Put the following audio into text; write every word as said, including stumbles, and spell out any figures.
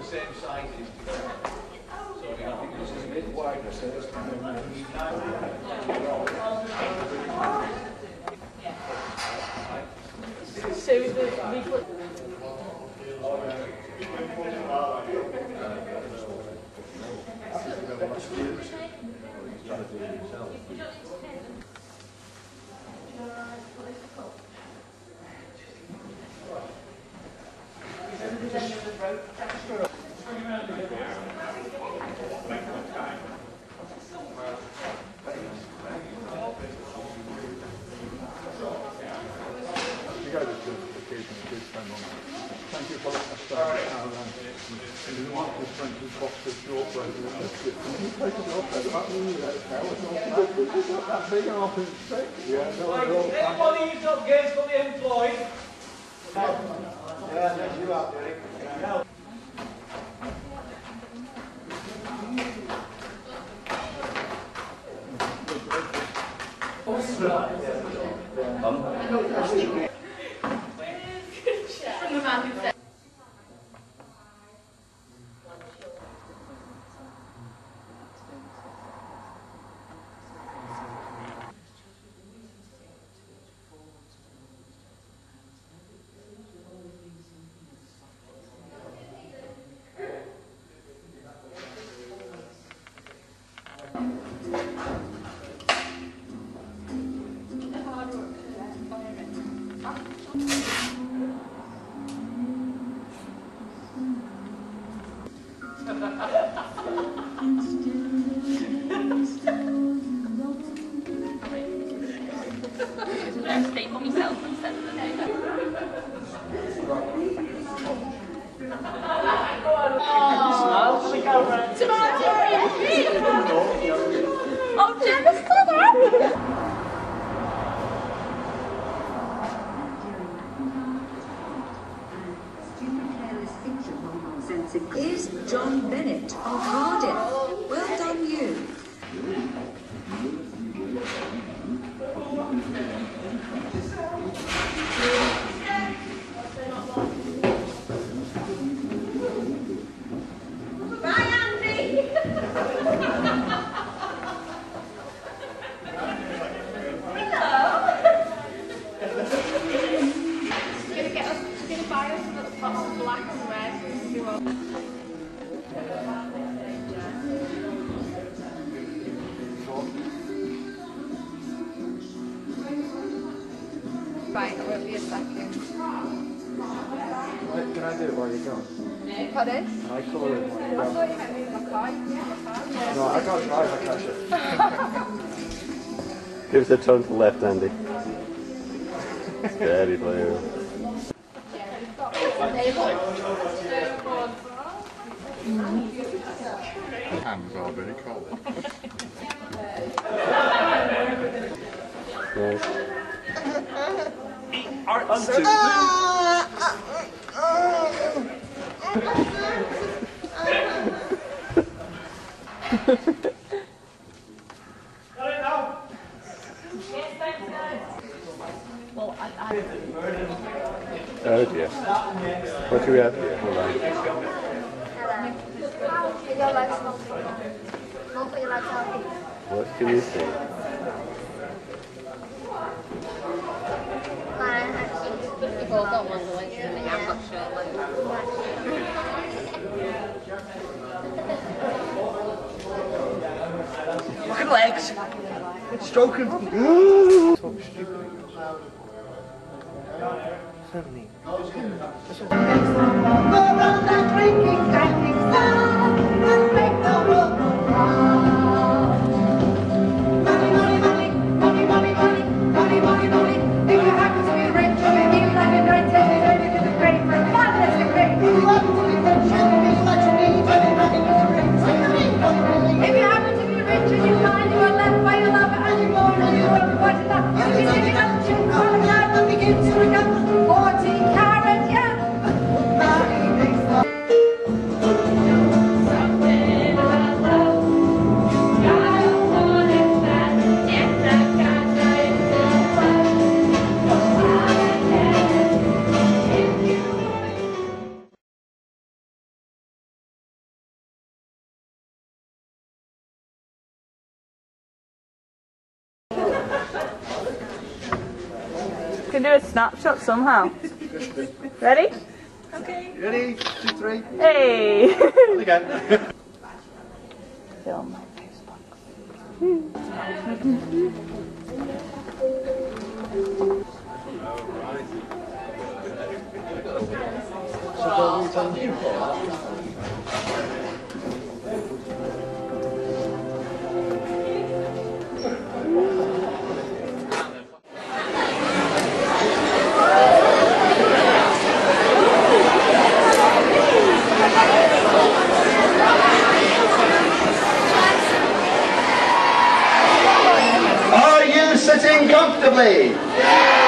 same sizes together. So I think this is a bit wider, so this can be So is the leaflet? Thank you for letting us start at Caroline. And we want to thank you for the shortbread. Can you take it off there? That means that that big half inch stick. Yeah, no, right, anybody who's not gainfully employed? Yeah, that's you out there. From the man who said. Stay for myself instead of the name. Oh, Jenna's clever! Is John Bennett of Cardiff. Well done, you. Bye, Andy! Hello! She's gonna get us, she's gonna buy us some little pots of black and red. Right, I won't be a second. Wait, can I do it while you're gone? Pardon? Can I call it while I you're thought gone? you meant me in my car. Yeah, my car. No, I can't drive, I can't shit. Give us a turn to the left, Andy. Steady, player. Hands are very cold. Yes. Art unto. Got it now? Yes, thanks, guys. Well, I... I... Oh dear. What do we have here? Hold on. What can you see? You've all got one away, so I'm not sure. Look at legs. Stroking. Talk stupid. Seventeen. Forty carats, yeah. can do a snapshot somehow. Ready? Okay. Ready? Two, three. Hey! Again. Film my Are you sitting comfortably?